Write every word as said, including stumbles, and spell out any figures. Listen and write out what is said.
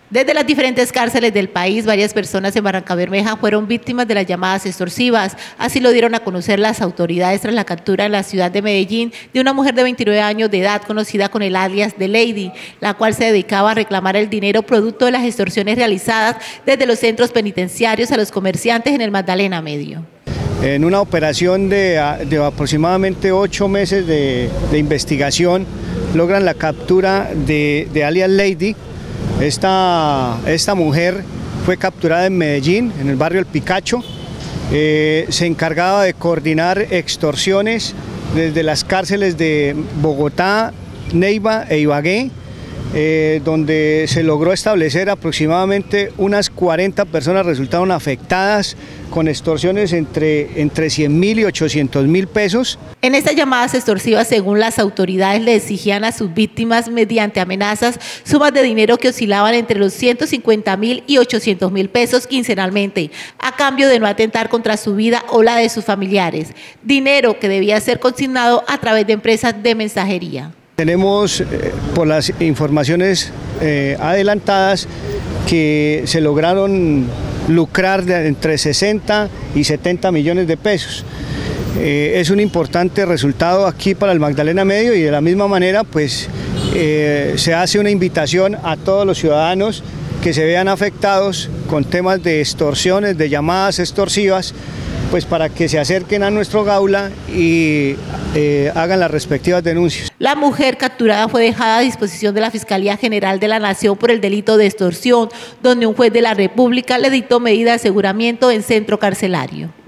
Desde las diferentes cárceles del país, varias personas en Barrancabermeja fueron víctimas de las llamadas extorsivas. Así lo dieron a conocer las autoridades tras la captura en la ciudad de Medellín de una mujer de veintinueve años de edad conocida con el alias de Lady, la cual se dedicaba a reclamar el dinero producto de las extorsiones realizadas desde los centros penitenciarios a los comerciantes en el Magdalena Medio. En una operación de, de aproximadamente ocho meses de, de investigación, logran la captura de, de alias Lady. Esta, esta mujer fue capturada en Medellín, en el barrio El Picacho. Eh, se encargaba de coordinar extorsiones desde las cárceles de Bogotá, Neiva e Ibagué, eh, donde se logró establecer aproximadamente unas cuarenta personas resultaron afectadas con extorsiones entre, entre cien mil y ochocientos mil pesos. En estas llamadas extorsivas, según las autoridades, le exigían a sus víctimas mediante amenazas sumas de dinero que oscilaban entre los ciento cincuenta mil y ochocientos mil pesos quincenalmente, a cambio de no atentar contra su vida o la de sus familiares. Dinero que debía ser consignado a través de empresas de mensajería. Tenemos, eh, por las informaciones eh, adelantadas, que se lograron lucrar de entre sesenta y setenta millones de pesos. Eh, es un importante resultado aquí para el Magdalena Medio y de la misma manera pues eh, se hace una invitación a todos los ciudadanos que se vean afectados con temas de extorsiones, de llamadas extorsivas, pues para que se acerquen a nuestro Gaula y eh, hagan las respectivas denuncias. La mujer capturada fue dejada a disposición de la Fiscalía General de la Nación por el delito de extorsión, donde un juez de la República le dictó medida de aseguramiento en centro carcelario.